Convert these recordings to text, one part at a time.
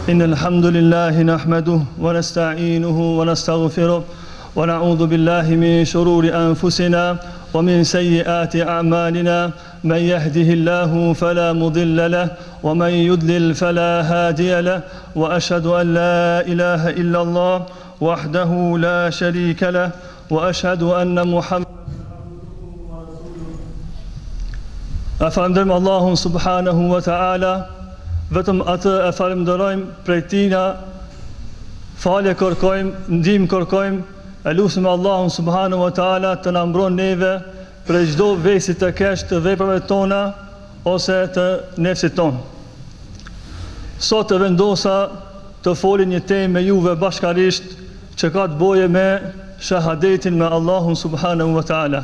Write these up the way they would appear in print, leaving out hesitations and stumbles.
إن الحمد لله نحمده ونستعينه ونستغفره ونعوذ بالله من شرور أنفسنا ومن سيئات أعمالنا من يهده الله فلا مضل له ومن يضلل فلا هادي له وأشهد أن لا إله إلا الله وحده لا شريك له وأشهد أن محمدا أفرمدرم الله سبحانه وتعالى vetëm atë e falenderojmë prej tina, falje kërkojmë, ndihmë kërkojmë, e lutim Allahun subhanahu wa taala të na mbron neve prej çdo vesi të keq të veprave tona ose të nefsit ton. Sot të vendosa të foli një temë me juve bashkarisht që ka të bëjë me shahadetin me Allahun subhanahu wa taala.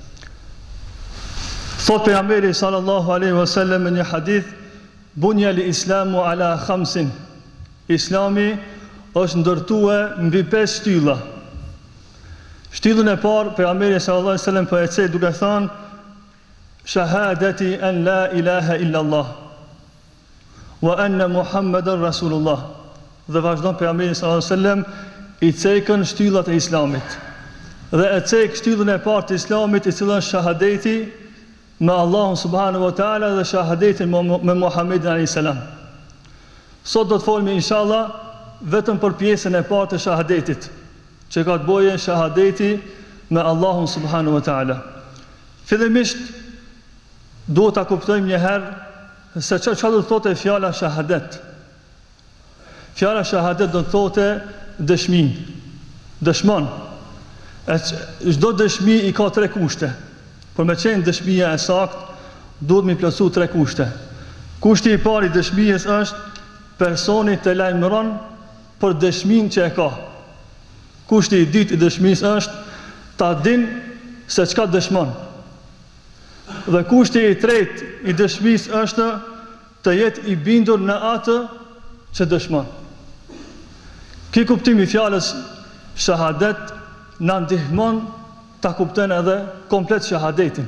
Thot pejgamberi sallallahu alaihi wasallam në një hadith: Bunja li islamu ala khamsin. Islami është ndërtuar mbi 5 shtylla. Shtyllën e parë pejgamberi sallallahu alaihi wasallam po e thej duke thënë shahadati an la ilaha illa Allah wa anna Muhammadan rasulullah. Dhe vazhdon pejgamberi sallallahu alaihi wasallam i cekën shtyllat e islamit. Dhe e cek shtyllën e parë të islamit, i cila është shahadeti me Allahun subhanahu wa taala dhe shahadetin me Muhammedin alayhis salam. Sot do të folmi inshallah vetëm për pjesën e parë të shahadetit, që ka të bëjë shahadeti me Allahun subhanahu wa taala. Fillimisht duhet ta kuptojmë një herë se çfarë do të thotë fjala shahadet. Fjala shahadet do të thotë dëshmi. Dëshmon. Çdo dëshmi i ka 3 kushte. Por me qenë dëshmia e sakt, duhet mi plotësu 3 kushte. Kushti i parë i dëshmijës është personi të lajmëron për dëshminë që e ka. Kushti i dytë i dëshmisë është ta din se çka dëshmon. Dhe kushti i tretë i dëshmisë është të jetë i bindur në atë që dëshmon. Ky kuptim i fjalës shahadet na ndihmon ta kuptojnë edhe komplet shahadetin.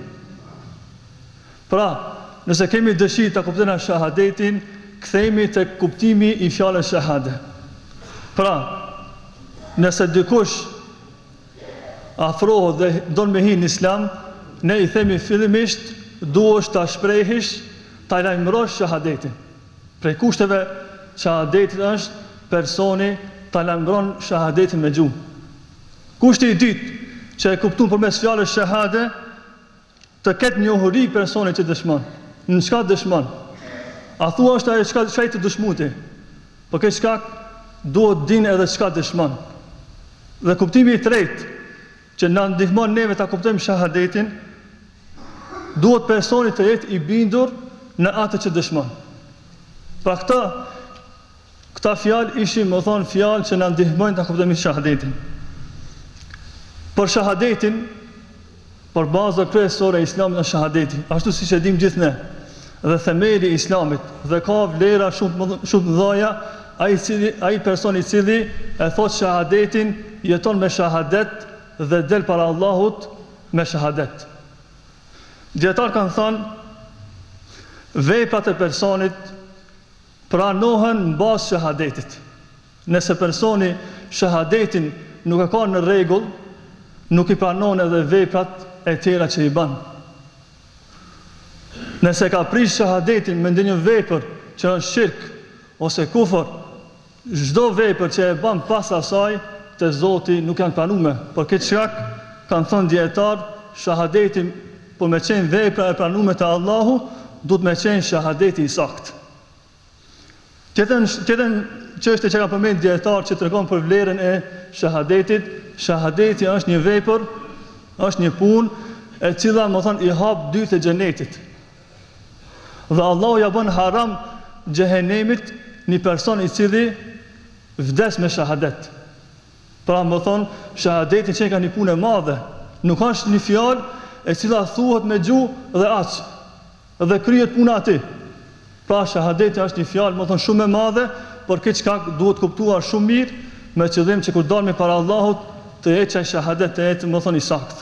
Pra, nëse kemi dëshirë ta kuptojnë shahadetin, kthehemi te kuptimi i fjalës shahade. Pra, nëse dikush afrohet dhe don me hyrë në Islam, ne i themi fillimisht duhesh ta shprehish, ta lajmërosh shahadetin. Prej kushteve shahadetit është personi ta lajmëron shahadetin me gjuhë. Kushti i dytë që e kuptuar përmes fjalës shahade, të ketë njohuri personi që dëshmon. Në çka dëshmon? A thua është ajo çka i të dëshmuti? Po këtë shkak duhet din edhe çka dëshmon. Dhe kuptimi i tretë që na ndihmon neve ta kuptojmë shahadetin, duhet personi të jetë i bindur në atë që dëshmon. Pra këta fjalë ishin, më thonë, fjalë që na ndihmojnë ta kuptojmë shahadetin. Për shahadetin, për baza kryesore e Islamit është shahadeti, ashtu siç e dim gjithë ne. Dhe themeli i Islamit dhe ka vlera shumë të mëdha, ai person i cili e thot shahadetin, jeton me shahadet dhe del para Allahut me shahadet. Dietar kanë thënë veprat e personit pranohen mbas shahadetit. Nëse personi shahadetin nuk e ka në rregull, nuk i pranon edhe veprat e tjera që i bën. Nëse ka prish shahadetin me ndonjë vepër që është shirk ose kufër, çdo vepër që e bën pas asaj te Zoti nuk janë pranuar. Por këtë shkak kanë thënë dietar, shahadetin po me qenë vepra e pranuar te Allahu, duhet me qenë shahadeti i saktë. Tjetër çështje që ka përmend dietar që tregon për vlerën e shahadetit. Shahadeti është një vepër, është një punë e cila më thonë i hap dyert e xhenetit. Dhe Allahu ja bën haram xhehenemit një person i cili vdes me shahadet. Pra më thonë, shahadeti që ka një punë e madhe, nuk është një fjalë e cila thuhet me gjuhë dhe aq, dhe kryhet puna aty. Pra shahadeti është një fjalë, më thonë, shumë e madhe, por këtë shkak duhet kuptuar shumë mirë, me qëllim që kur dalmi para Allahut të jetë që shahadet të jetë, më thonë, i saktë.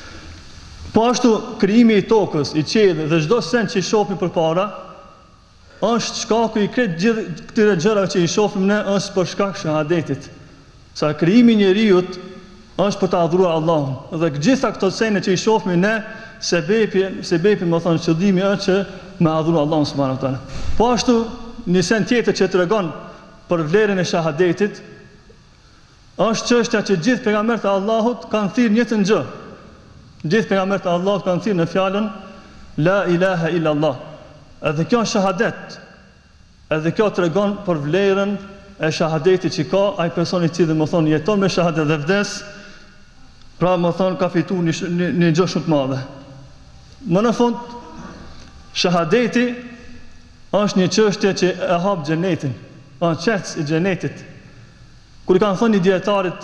Po ashtu krijimi i tokës, i qiellit dhe çdo sen që i shohim përpara, është shkaku i kretë gjithë këtyre gjërave që i shohim ne është për shkak shahadetit. Sa krijimi i njeriut është për të adhuruar Allahun. Dhe gjitha këto sene që i shohim ne, sebepi më thonë qëllimi është që me adhuru Allahun subhanahu wa taala. Po ashtu një sen tjetër që tregon për vlerën e shahadetit është çështja që gjithë pejgamberët e Allahut kanë thirrë njëjtën gjë. Gjithë pejgamberët e Allahut kanë thirrë në fjalën la ilaha illa Allah. Edhe kjo është shahadet. Edhe kjo tregon për vlerën e shahadetit që ka ai personi i cili më thonë jeton me shahadet dhe vdes, pra më thonë ka fituar një gjë shumë të madhe. Më në fund, shahadeti është një çështje që e hap xhenetin, është çelës i xhenetit. Kur i kanë thënë një dietarit,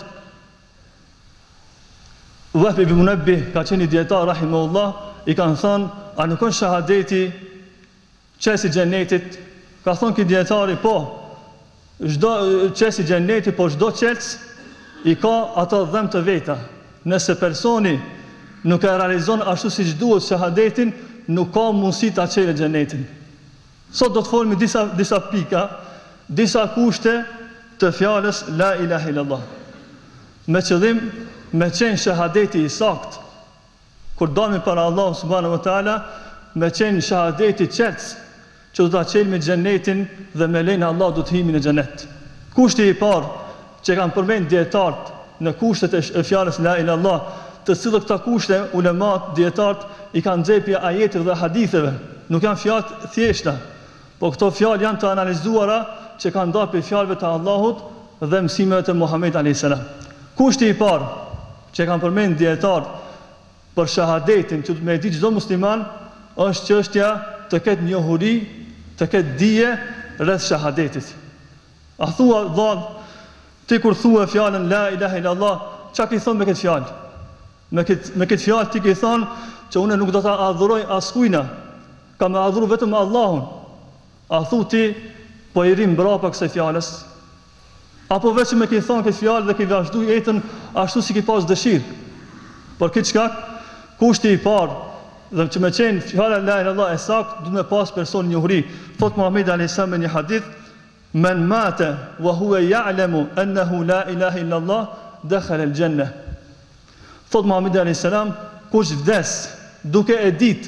Wahb ibn Munabbih ka qenë një dietar rahimahullah, i kanë thënë, a nuk është shahadeti çelës i xhenetit? Ka thënë ky dietari, po, çdo çelës i xhenetit, po çdo çelës i ka ato dhëm të veta. Nëse personi nuk e realizon ashtu siç duhet shahadetin, nuk ka mundësi ta çelë xhenetin. Sot do të folmi disa pika, disa kushte të fjalës la ilaha illallah. Me qëllim me qenë shahadeti i sakt, kur dalmi para Allah subhanahu wa taala, me qenë shahadeti çelës, që do ta çelë me xhenetin dhe me lenin Allah do të himi në xhenet. Kushti i parë që kanë përmend dietarët në kushtet e fjalës la ilaha illallah, të cilët këta kushte ulemat, dietarët i kanë nxjerrë ajeteve dhe haditheve. Nuk janë fjalë thjeshta, po këto fjalë janë të analizuara që kanë dalë për fjalëve të Allahut dhe mësimeve të Muhamedit alayhis salam. Kushti i parë që kanë përmend dietarët për shahadetin që me di çdo musliman është çështja të ketë njohuri, të ketë dije rreth shahadetit. A thua vallë, ti kur thua fjalën la ilaha illallah, çka ke thënë me këtë fjalë? Me këtë fjalë ti ke thënë që unë nuk do ta adhuroj askujna, kam me adhuru vetëm Allahun. A thu ti po i rim mbrapa kësaj fjalës? Apo vetëm me ke thënë këtë fjalë dhe ke vazhdu jetën ashtu si ke pas dëshirë? Por këtë shkak, kushti i parë dhe që me qenë fjala la ilaha illallah e sakt, duhet me pas person njohuri. Thot Muhamedi alayhis salam në një hadith, men mata wa huwa ya'lamu annahu la ilaha illallah dakhala al-jannah. Thot Muhamedi alayhis salam, kush vdes duke e ditë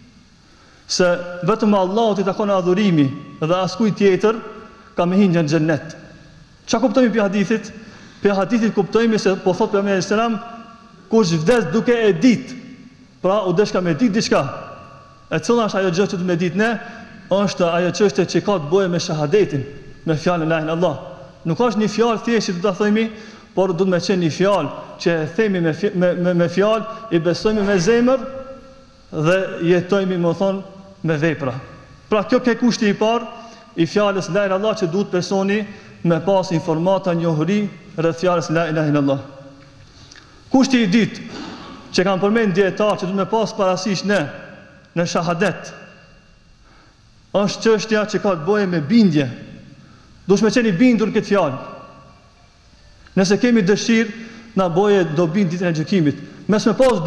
se vetëm Allahut i takon adhurimi dhe askujt tjetër, ka me hyrë në xhennet. Çka kuptojmë për hadithit? Për hadithit kuptojmë se po thot Muhamedi alayhis salam, kush vdes duke e ditë, pra u desh ka me ditë diçka. E cila është ajo gjë që du me ditë ne? Është ajo çështje që ka të bëjë me shahadetin, me fjalën la ilaha illallah. Nuk është një fjalë thjesht që do ta themi, por do të më qenë një fjalë që e themi me fjalë, i besojmë me zemër dhe jetojmë më thonë me vepra. Pra kjo ke kushti i parë i fjalës la ilaha illallah që duhet personi me pas informata, njohuri rreth fjalës la ilaha illallah. Kushti i dytë që kanë përmend dietar që duhet me pas parasysh ne në shahadet është çështja që ka të bëjë me bindje. Duhet me qenë i bindur këtë fjalë. Nëse kemi dëshirë, na bëje do bind ditën e gjykimit. Mes me pas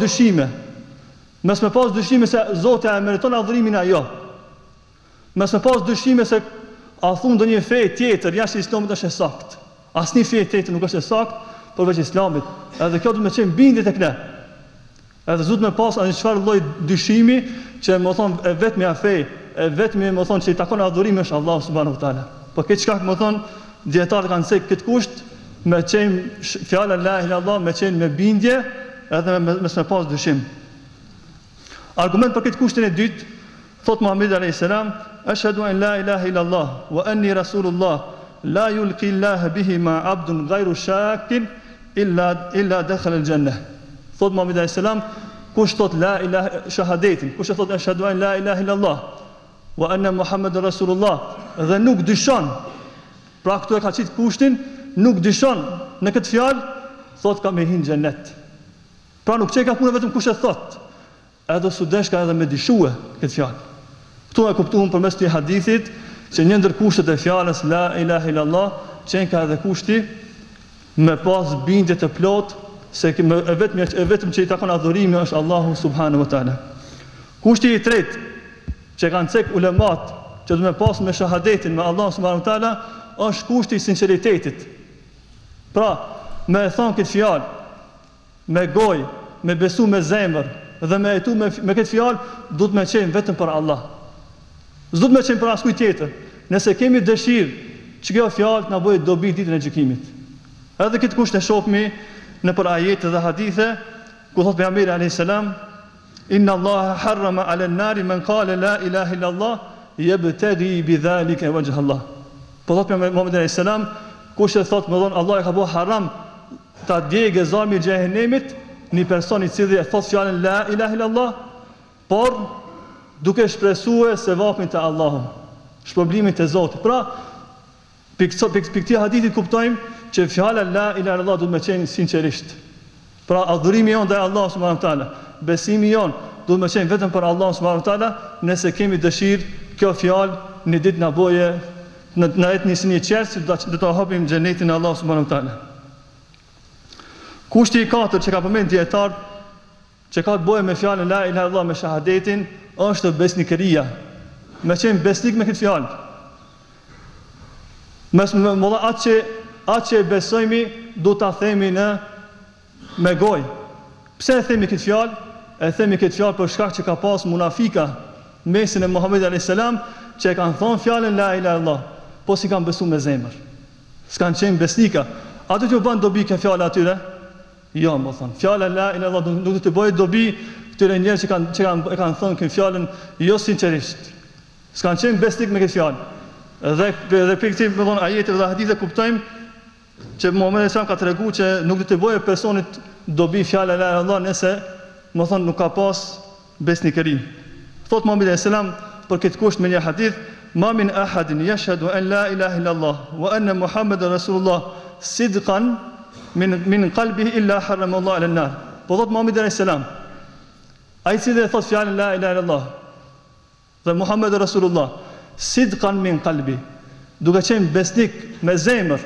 dyshime se Zoti e meriton adhurimin ajo. Mes me pas dyshime se a thon ndonjë fe tjetër jashtë Islamit është e saktë. Asnjë fe tjetër nuk është e saktë përveç Islamit. Edhe kjo do të më qenë bindje tek ne. Edhe zot me pas anë çfarë lloj dyshimi që më thon e vetmja fe, e vetmi më thon që i takon adhurimi është Allah subhanahu wa taala. Po këtë çka më thon dietarët kanë thënë këtë kusht me qenë fjala la ilaha illallah, me qenë me bindje edhe me pas dyshim. Argument për këtë kushtin e dytë, thot Muhamedi alayhis salam, ashhadu an la ilaha illallah wa anni rasulullah, la yulqi Allah bihi ma 'abdun ghayru shakin illa dakhala al-jannah. Thot Muhamedi alayhis salam, kush thot la ilaha shahadetin, kush thot ashhadu an la ilaha illallah wa anna Muhammadur rasulullah dhe nuk dyshon. Pra këtu e ka qitë kushtin, nuk dyshon në këtë fjalë, thot ka me hinë xhennet. Pra nuk çeka punë vetëm kush e thot, edhe su deshka edhe me dyshue këtë fjalë. Këtu e kuptuam përmes të hadithit që një ndër kushtet e fjalës la ilaha illallah qenë ka edhe kushti me pas bindje të plot se vetëm që i takon adhurimi është Allahu subhanahu wa taala. Kushti i tretë që kanë cek ulemat që do me pas me shahadetin me Allah subhanahu wa taala është kushti i sinqeritetit. Pra, me e thonë këtë fjalë, me gojë, me besu me zemër dhe me jetu me këtë fjalë, duhet me qenë vetëm për Allah. S'duhet me qenë për askuj tjetër. Nëse kemi dëshirë që kjo fjalë na bëjë dobi ditën e gjykimit. Edhe këtë kusht e shohmi në për ajete dhe hadithe, ku thot pejgamberi alayhis salam, inna Allaha harrama 'ala an-nari man qala la ilaha illa Allah yabtaghi bidhalika wajha Allah. Po thot pejgamberi Muhammed alayhis salam, kush e thot, më thon Allah e ka bërë haram ta djegë zarmi i xhehenemit një person i cili e thot fjalën la ilaha illa Allah, por duke shpresuar se vapin të Allahut, shpërblimin të Zotit. Pra, pikë këtij hadithi kuptojmë që fjala la ilaha illa Allah duhet me qenë sinqerisht. Pra, adhurimi jon ndaj Allahut subhanahu wa taala, besimi jon duhet me qenë vetëm për Allahun subhanahu wa taala, nëse kemi dëshirë kjo fjalë në ditë na boje në jetë nisë një qerë, do të hapim xhenetin e Allahut subhanahu wa taala. Kushti i katërt që ka përmend dietar, që ka të bëjë me fjalën la ilaha illallah me shahadetin, është besnikëria. Me qenë besnik me këtë fjalë. Atë që besojmë, do ta themi me gojë. Pse e themi këtë fjalë? E themi këtë fjalë për shkak që ka pas munafika mesin e Muhamedit alayhis salam, që e kanë thonë fjalën la ilaha illallah, po si kanë besuar me zemër. S'kan qenë besnika. Ato që bën dobi kjo fjalë atyre? Jo, më thonë. Fjala la ilaha illallah nuk do të bëjë dobi këtyre njerëz që kanë thënë këtë fjalën jo sinqerisht. S'kan qenë besnik me këtë fjalë. Dhe për këtë, më thonë, ajete dhe hadithe kuptojmë që Muhamedi sa ka treguar që nuk do të bëjë personit dobi fjala la ilaha illallah nëse, më thonë, nuk ka pas besnikëri. Thot Muhamedi sallam për këtë kusht me një hadith, ma min ahadin yashhadu an la ilaha illallah wa anna Muhammadan rasulullah sidqan min qalbihi illa harrama Allah ala an-nar. Po thot Muhamedi alayhis salam, ai që thot fjalën la ilaha illallah dhe Muhammed rasulullah sidqan min qalbi, duke qenë besnik me zemër,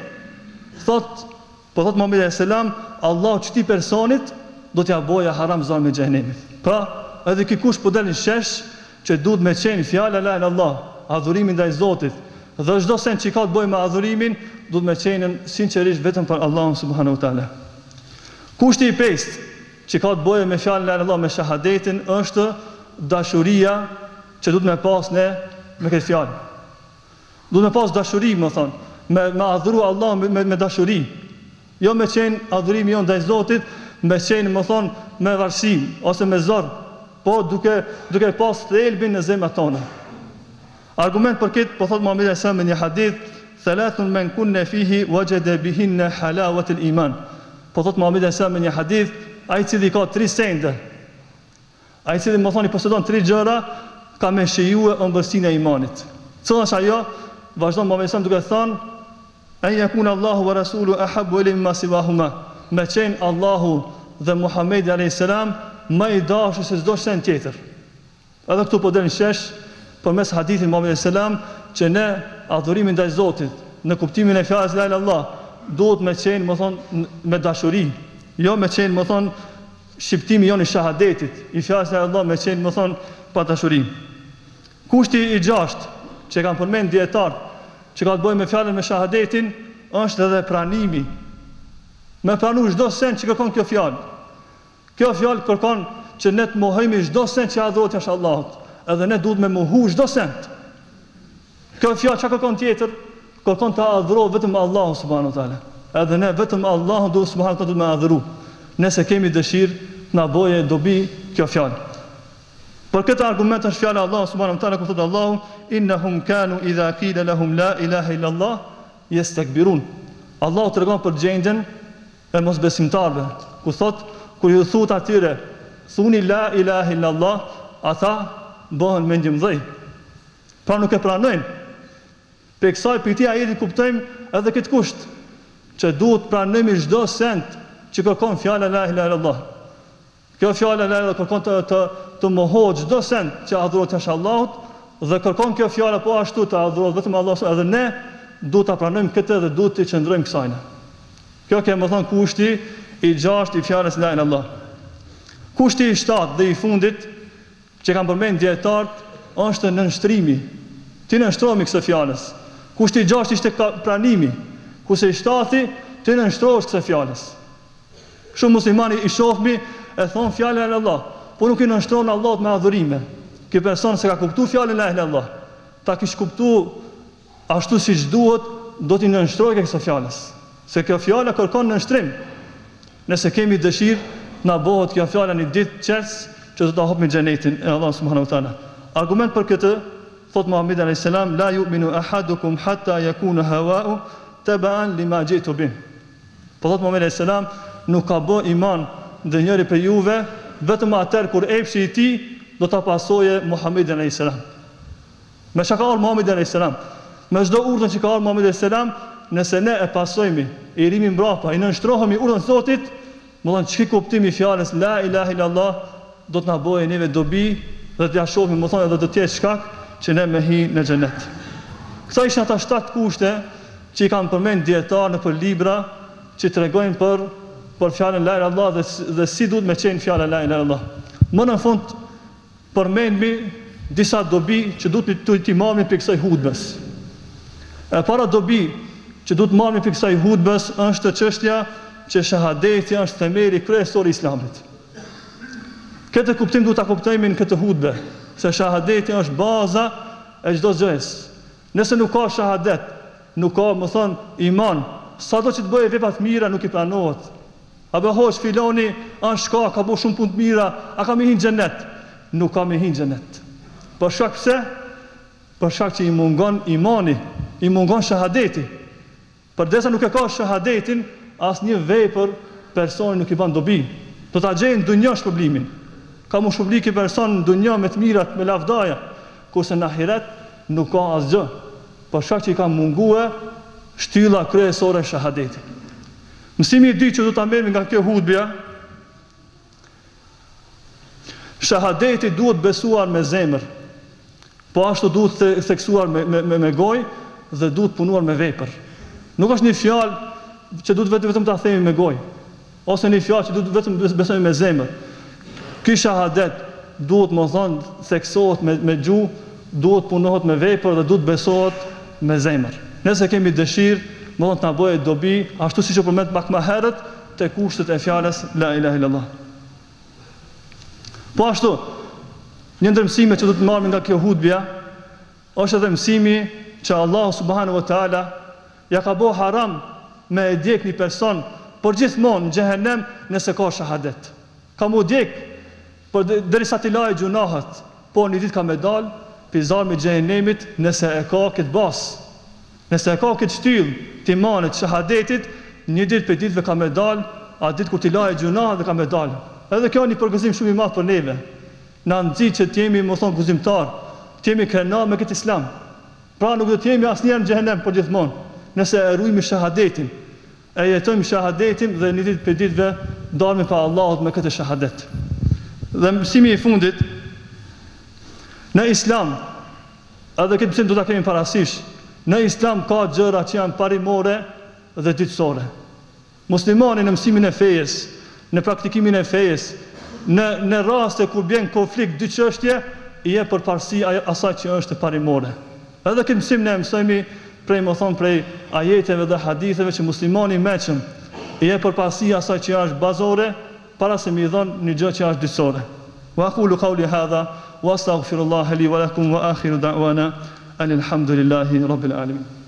po thot Muhamedi alayhis salam, Allah çti personit do t'ja boja haram zarmin e xhenemit. Pra, edhe ky kush po dalin shesh që duhet me qenë fjala la ilaha illallah, adhurimi ndaj Zotit, dhe çdo sen që ka të bëjë me adhurimin, duhet me qenë sinqerisht vetëm për Allahun subhanahu wa taala. Kushti i pestë që ka të bëjë me fjalën la ilaha illallah me shahadetin është dashuria që duhet me pas ne me këtë fjalë. Duhet me pas dashuri, më thonë, me adhuru Allahun me dashuri. Jo me qenë adhurimi jon ndaj Zotit, me qenë, më thonë, me varësim ose me zor, po duke pas thelbin në zemrat tona. Argument për këtë, po thot Muhamedi sallallahu alaihi wasallam në një hadith, thalathun man kunna fihi wajada bihinna halawat al-iman. Po thot Muhamedi sallallahu alaihi wasallam në një hadith, ai cili ka 3 sende, ai cili më thoni posedon 3 gjëra, ka me shijuar ëmbëlsinë e imanit. Cila është ajo? Vazhdon Muhamedi sallallahu duke thënë, an yakuna Allahu wa rasuluhu ahabbu ilayhi mimma siwahuma. Me qenë Allahu dhe Muhamedi alayhis salam më i dashur se çdo send tjetër. Edhe këtu po del shesh përmes hadithit Muhamedi sallam që ne adhurimin ndaj Zotit në kuptimin e fjalës la ilaha illallah duhet me qenë, më thonë, me dashuri, jo me qenë, më thonë, shqiptimi jon i shahadetit, i fjalës la ilaha illallah me qenë, më thonë, pa dashuri. Kushti i 6 që kanë përmend dietar që ka të bëjë me fjalën me shahadetin është edhe pranimi. Me pranu çdo sen që kërkon kjo fjalë. Kjo fjalë kërkon që ne të mohojmë çdo sen që adhurohet jashtë Allahut. Edhe ne duhet me mohu çdo sen. Kjo fjalë çka kërkon tjetër? Kërkon të adhurohet vetëm Allahu subhanahu wa taala. Edhe ne vetëm Allahu duhet subhanahu wa taala të adhuru. Nëse kemi dëshirë të na bëjë dobi kjo fjalë. Për këtë argument është fjala Allahu subhanahu wa taala ku thotë Allahu, innahum kanu idha qila lahum la ilaha illa Allah yastakbirun. Allahu tregon për gjendjen e mosbesimtarëve, ku thot, kur ju thot atyre, thuni la ilaha illa Allah, ata bëhen mendjemdhej. Pra nuk e pranojnë. Për këtij ajeti kuptojmë edhe këtë kusht, që duhet pranojmë çdo send që kërkon fjala la ilaha illa Allah. Kjo fjala la ilaha kërkon të mohohet çdo send që adhurohet jashtë Allahut dhe kërkon kjo fjala po ashtu të adhurohet vetëm Allahu, edhe ne duhet ta pranojmë këtë dhe duhet të qëndrojmë kësajna. Kjo kemë thënë kushti i 6 i fjalës la ilaha illallah. Kushti i 7 dhe i fundit që kanë përmend dietarët është nënshtrimi. ti nënshtrohemi kësaj fjalës. Kushti i 6 ishte pranimi. Kurse i 7 ti nënshtrohesh kësaj fjalës. Shumë muslimani i shohmi e thon fjalën e Allah, por nuk i nënshtrohen Allahut me adhurime. Ky person se ka kuptuar fjalën la ilaha illallah, ta kish kuptuar ashtu siç duhet, do t'i nënshtrojë kësaj fjalës. Se kjo fjalë kërkon nënshtrim. Nëse kemi dëshirë, na bëhet kjo fjalë një ditë qers që do ta hapim xhenetin e Allah subhanahu wa taala. Argument për këtë thot Muhamedi alayhis salam, la yu'minu ahadukum hatta yakuna hawa'u taban lima ji'tu bih. Po thot Muhamedi alayhis salam, nuk ka bë iman ndonjëri për juve vetëm atëherë kur epshi i tij do ta pasoje Muhamedi alayhis salam. Me çka ka ardhur Muhamedi alayhis salam? Me çdo urdhën që ka ardhur Muhamedi alayhis salam, nëse ne e pasojmë, i rimi mbrapa, i nënshtrohemi urdhën e Zotit, më thon çka kuptimi i fjalës la ilaha illallah do të na bëjë neve dobi dhe t'ja shohim, më thonë, edhe do të jetë shkak që ne me hi në xhenet. Këta ishin ata 7 kushte që i kanë përmend dietar në për libra që tregojnë për fjalën la ilaha illallah dhe si duhet me qenë fjala la ilaha illallah. Më në fund përmendmi disa dobi që duhet t'i marrim për kësaj hutbes. E para dobi që duhet marrim për kësaj hutbes është çështja që shahadeti është themeli kryesor i Islamit. Këtë kuptim duhet ta kuptojmë në këtë hutbe, se shahadeti është baza e çdo gjëje. Nëse nuk ka shahadet, nuk ka, më thon, iman, sado që të bëjë vepra të mira nuk i pranohet. Apo hoç filoni është shka, ka bëu shumë punë të mira, a ka me hinë xhenet? Nuk ka me hinë xhenet. Për shkak pse? Për shkak që i mungon imani, i mungon shahadeti. Përdesa nuk e ka shahadetin, asnjë vepër personi nuk i bën dobi. Do ta gjejnë në dunjë shpërblimin. Ka mu shpërbli ky person në dunjë me të mirat, me lavdaja, kurse në ahiret nuk ka asgjë. Për shkak që i ka mungue shtylla kryesore e shahadetit. Mësimi i dytë që do ta merrem nga kjo hutbja, shahadeti duhet besuar me zemër, po ashtu duhet theksuar me gojë dhe duhet punuar me vepër. Nuk është një fjalë që duhet vetëm ta themi me gojë, ose një fjalë që duhet vetëm besojmë me zemër. Ky shahadet duhet, më thonë, theksohet me gjuhë, duhet punohet me vepër dhe duhet besohet me zemër. Nëse kemi dëshirë, më thonë, të na bëjë dobi, ashtu siç u përmend pak më herët, te kushtet e fjalës la ilaha illallah. Po ashtu, një ndër mësime që do të marrim nga kjo hutbja është edhe mësimi që Allahu subhanahu wa taala ja ka bëu haram me e djeg një person përgjithmonë në xhehenem nëse ka shahadet. Ka mu djeg por derisa t'i lajë gjunahet, po një ditë ka me dalë pizarmi xhehenemit nëse e ka këtë basë. Nëse e ka këtë shtyllë timanit shahadetit, një ditë për ditëve ka me dalë, a ditë kur t'i lajë gjunahet dhe ka me dalë. Edhe kjo një përgëzim shumë i madh për neve. Na nxit që t'jemi, më thonë, gëzimtar, t'jemi krenar me këtë islam. Pra nuk do t'jemi asnjëherë në xhehenem përgjithmonë, nëse e ruajmë shahadetin, e jetojmë shahadetin dhe një ditë për ditëve dalmi pa Allahut me këtë shahadet. Dhe mësimi i fundit, në islam, edhe këtë mësim do ta kemi parasysh, në islam ka gjëra që janë parimore dhe dytësore. Muslimani në mësimin e fejes, në praktikimin e fejes, në raste kur bjen konflikt dy çështje, i jep përparësi asaj që është parimore. Edhe këtë mësim ne mësojmë prej ajeteve dhe haditheve që muslimani i mëshëm i jep përparësi asaj që është bazore para se mi dhon një gjë që është dytësore. Wa aqulu qawli hadha wa astaghfirullaha li wa lakum wa akhiru da'wana alhamdulillahi rabbil alamin.